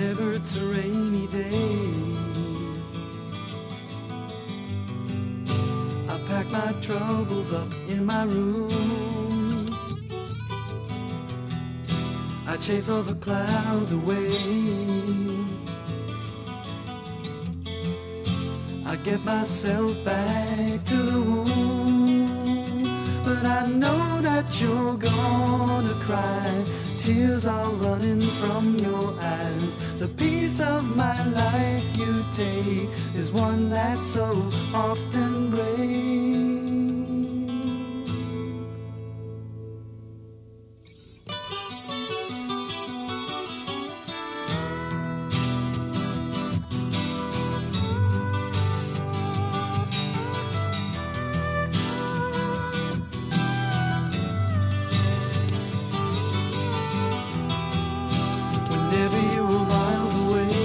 whenever it's a rainy day, I pack my troubles up in my room. I chase all the clouds away. I get myself back to the womb. But I know that you're gonna cry. Tears are running from your eyes. The piece of my life you take is one that so often breaks. Whenever you were miles away,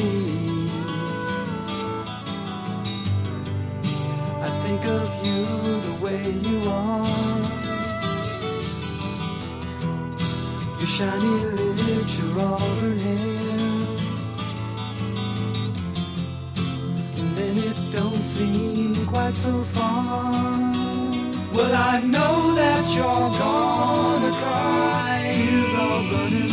I think of you the way you are. Your shiny lips, your auburn hair, and then it don't seem quite so far. Well, I know that you're gonna cry. Tears are running